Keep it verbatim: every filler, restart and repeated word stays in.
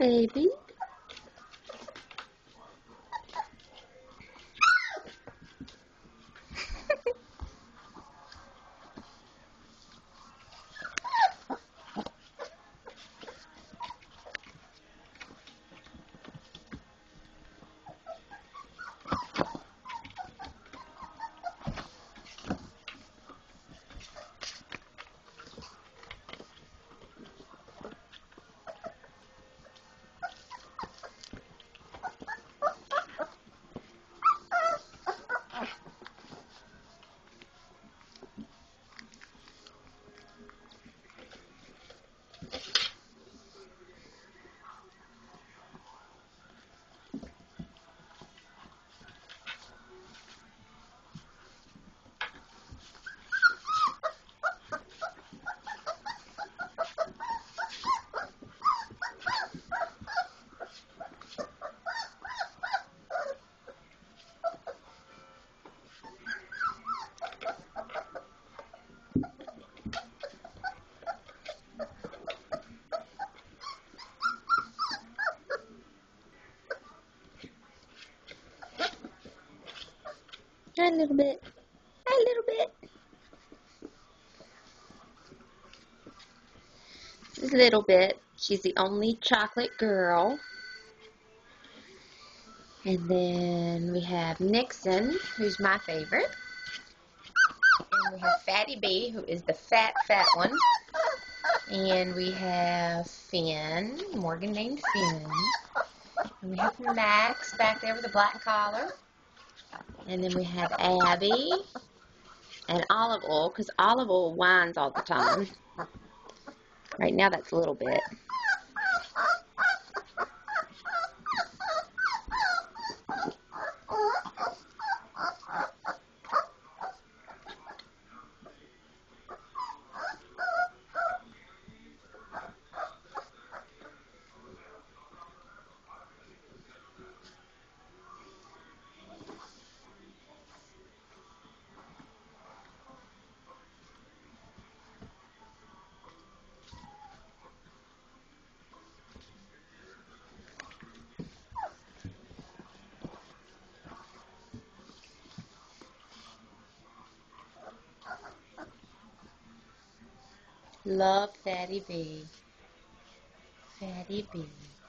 baby. A little bit. A little bit. This is Little Bit. She's the only chocolate girl. And then we have Nixon, who's my favorite. And we have Fatty B, who is the fat, fat one. And we have Finn, Morgan named Finn. And we have Max back there with a black collar. And then we have Abby and Olive Oil, because Olive Oil whines all the time. Right now that's a Little Bit. Love Fatty B. Fatty B.